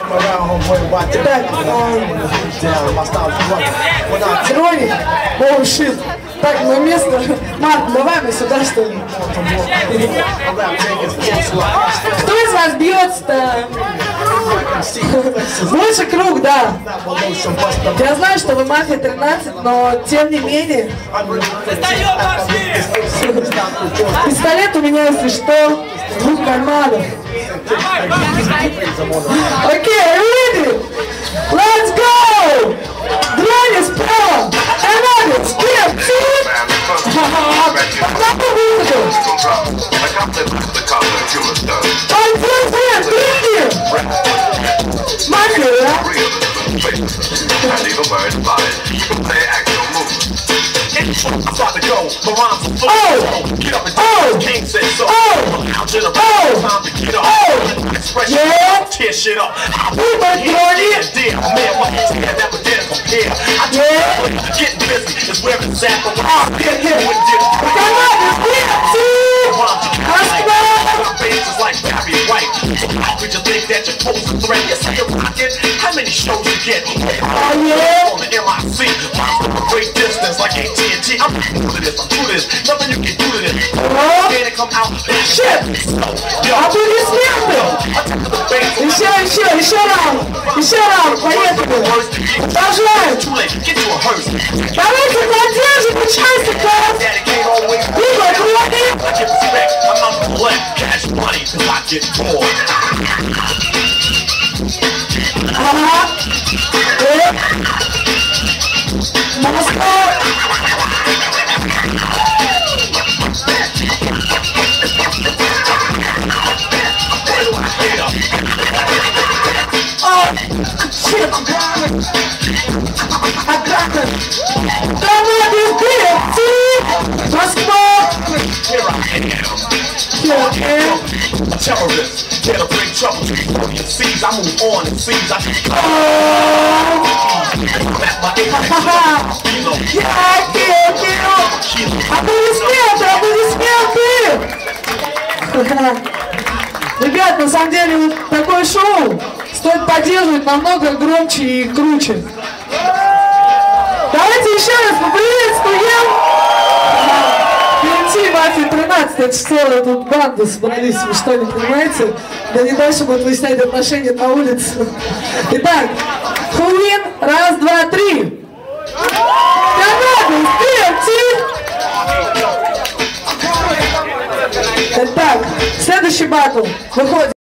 Итак, Дроник, шит. Так, на место. Марк, давай мы сюда, что ли? Кто из вас бьется-то? Больше круг, да. Я знаю, что вы мафия 13, но тем не менее. Пистолет у меня, если что, в двух карманах. Окей, ready? Let's go! Дрони справа! Канадец, кем? Какой выход? Мафия, да? Tear shit up. Getting busy is where it's at. Is like Barry White. So how could you think that you're supposed to threat? Yes, you're rocking. How many shows you get? On the MIC, from a great distance like AT&T. I'm through to this, I'm through this. Nothing you can do to this. Then it come out. Shit! Еще раз, поехали! Продолжаем! Давайте поддержим участника! Либо Дрони! Ага! Москва! Terrorists, here to bring trouble to the seas. I move on and seize. I just Ребят, на самом деле вот такое шоу стоит поддерживать намного громче и круче. Давайте еще раз поприветствуем TNT Мафия 13. Это целая тут банда собрались, вы что, не понимаете? Да не дальше будут выяснять отношения на улице. Итак, Хуин, раз, два, три. Канада, TNT. Итак, следующий батл выходит.